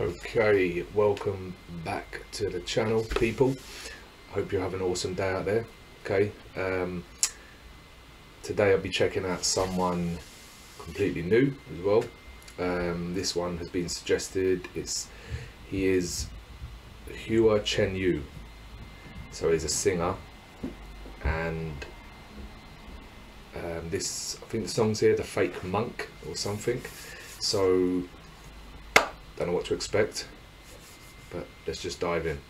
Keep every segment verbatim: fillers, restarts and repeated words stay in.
Okay, welcome back to the channel, people. Hope you have an awesome day out there. Okay, um, today I'll be checking out someone completely new as well. Um, this one has been suggested. It's he is Hua Chen Yu. So he's a singer, and um, this I think the song's here, The Fake Monk or something. So don't know what to expect, but let's just dive in.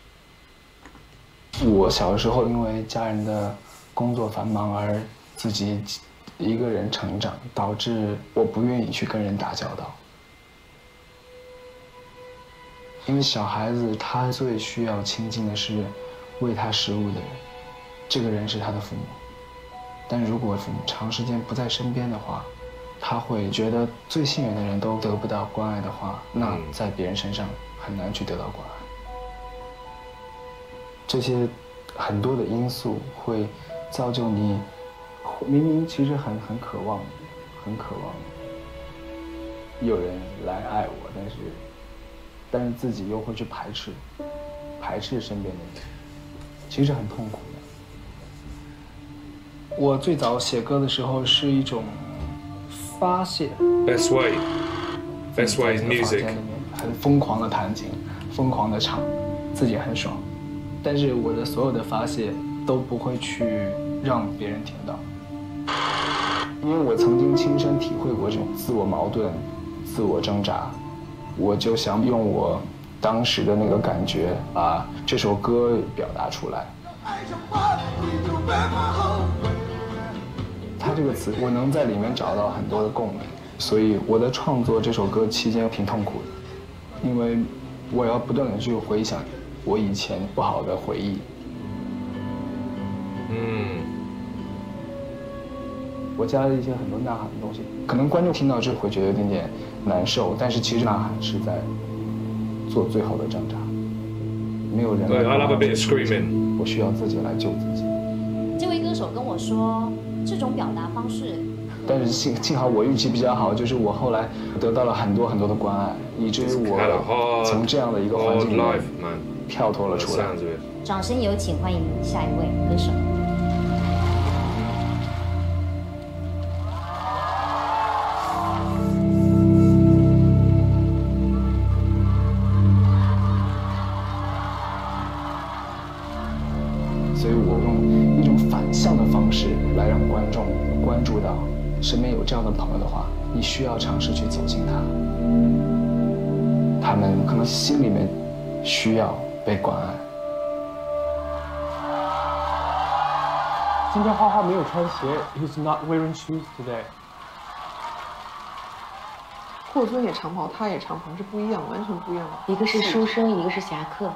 我小时候因为家人的工作繁忙而自己一个人成长，导致我不愿意去跟人打交道。因为小孩子他最需要亲近的是喂他食物的人，这个人是他的父母。但如果父母长时间不在身边的话， 他会觉得最信任的人都得不到关爱的话，那在别人身上很难去得到关爱。这些很多的因素会造就你明明其实很很渴望，很渴望有人来爱我，但是但是自己又会去排斥，排斥身边的人，其实很痛苦的。我最早写歌的时候是一种 发泄 Best way, best way is music. 很疯狂的弹琴，疯狂的唱，自己很爽。但是我的所有的发泄都不会去让别人听到，因为我曾经亲身体会过这种自我矛盾、自我挣扎。我就想用我当时的那个感觉，把这首歌表达出来。 它这个词，我能在里面找到很多的共鸣，所以我在创作这首歌期间挺痛苦的，因为我要不断的去回想我以前不好的回忆。嗯，我加了一些很多呐喊的东西，可能观众听到这会觉得有点点难受，但是其实呐喊是在做最后的挣扎，没有人来帮我，我需要自己来救自己。 这位歌手跟我说， 这种表达方式， 但是幸幸好我运气比较好，就是我后来得到了很多很多的关爱，以至于我从这样的一个环境里面跳脱了出来。 掌声有请，欢迎下一位歌手。 所以我用一种反向的方式来让观众关注到，身边有这样的朋友的话，你需要尝试去走近他。他们可能心里面需要被关爱。 今天花花没有穿鞋 ，He's not wearing shoes today。 霍尊也长袍，他也长袍，是不一样，完全不一样的。 一个是书生，一个是侠客。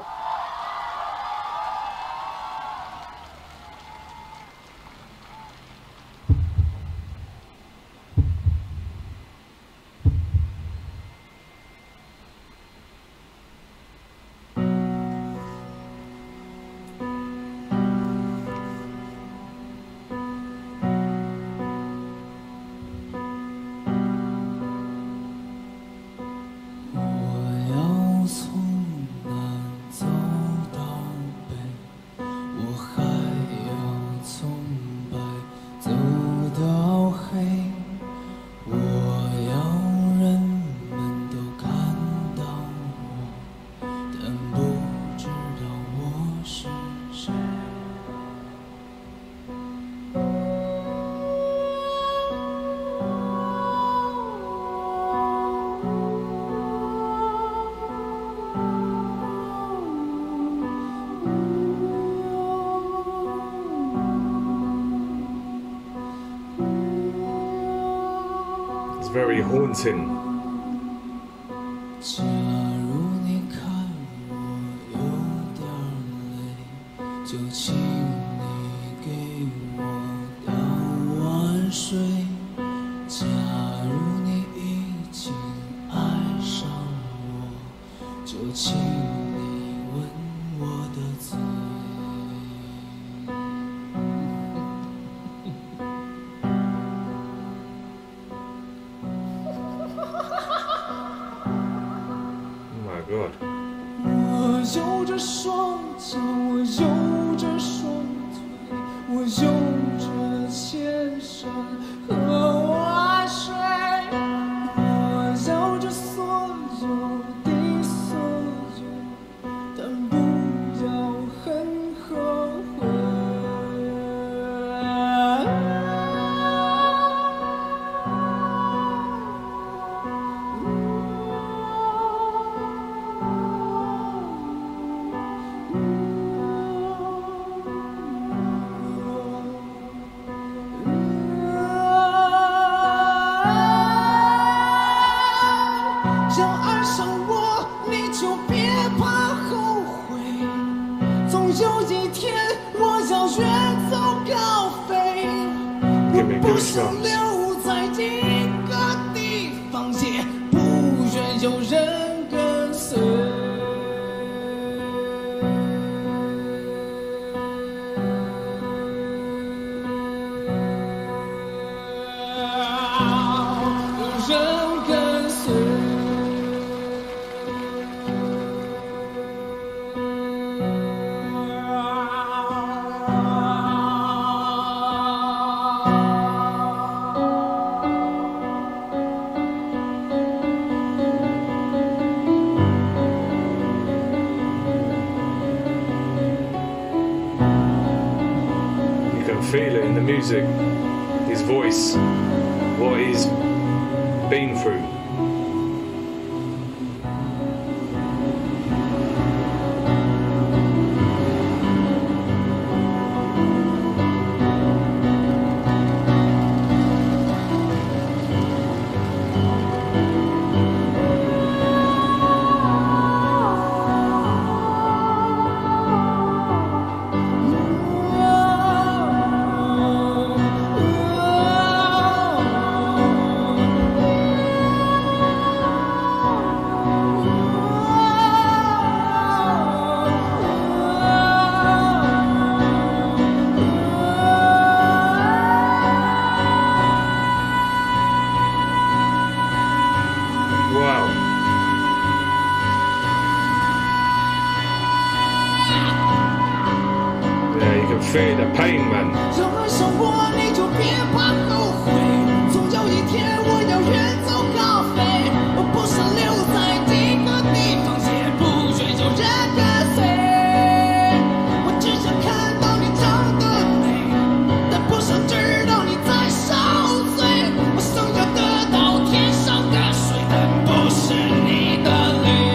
It's very haunting. 假如你看我有点累，就请你给我倒碗水。假如你已经爱上我，就请你吻我的嘴。 Oh 拥着千山和万水，我要这所有的所有，但不要很后悔。想爱上我，你就别怕后悔。总有一天，我要远走高飞。我不想留在一个地方，也不愿有人跟随。有人跟随。 Feel it in the music, his voice, what he's been through. Feel the pain, man. 想爱上我，你就别怕后悔。总有一天，我要远走高飞。我不想留在一个地方，也不愿有人跟随。我只想看到你长得美，但不想知道你在受罪。我想要得到天上的水，但不是你的泪。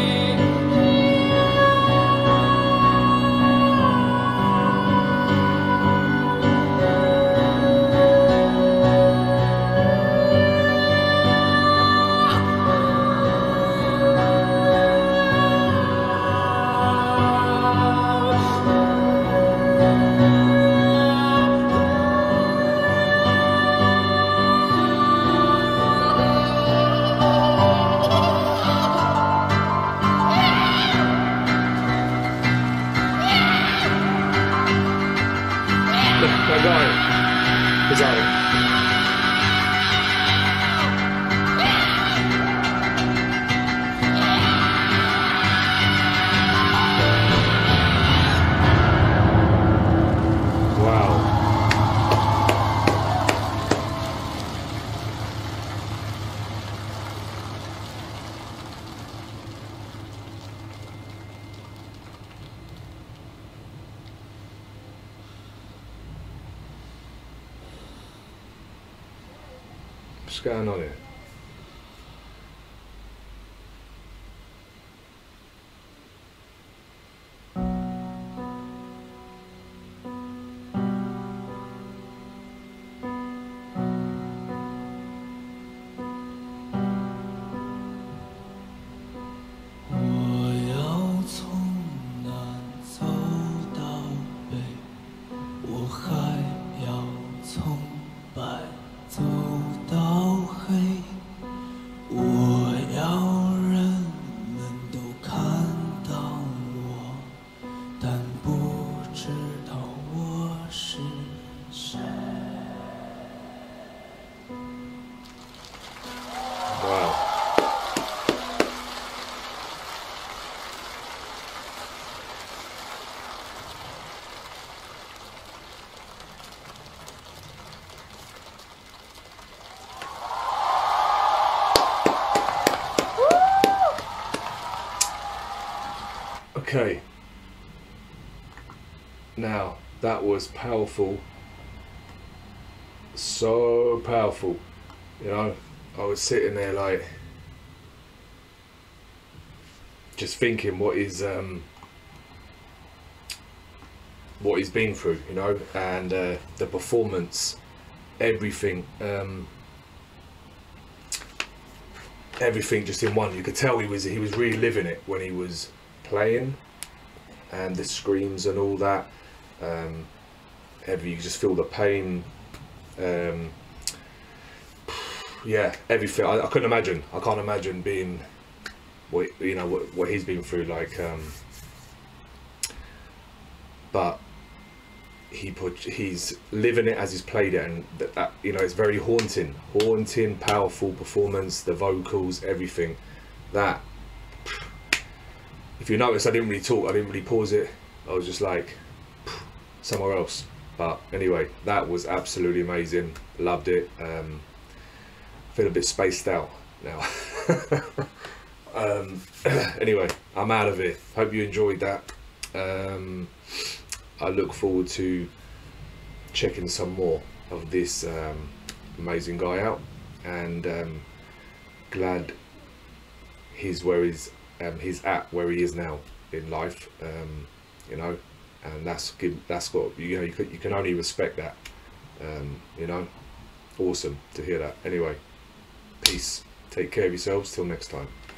My guy, is that Wow. What's going on here? Okay. Now, that was powerful. So powerful. You know, I was sitting there like, just thinking what is, um, what he's been through, you know, and uh, the performance, everything, um, everything just in one. You could tell he was he was really living it when he was playing, and the screams and all that. Um, every you just feel the pain. Um, yeah, everything. I, I couldn't imagine. I can't imagine being what you know what, what he's been through. Like, um, but he put he's living it as he's played it, and that, that you know it's very haunting, haunting, powerful performance. The vocals, everything. That if you notice, I didn't really talk. I didn't really pause it. I was just like somewhere else. But anyway, that was absolutely amazing. Loved it. Um, feel a bit spaced out now. um, anyway, I'm out of here. Hope you enjoyed that. Um, I look forward to checking some more of this um, amazing guy out, and um, glad he's where he's um, he's at where he is now in life. Um, you know. And that's good. That's got you know you can, you can only respect that. Um, you know, awesome to hear that. Anyway, peace. Take care of yourselves. Till next time.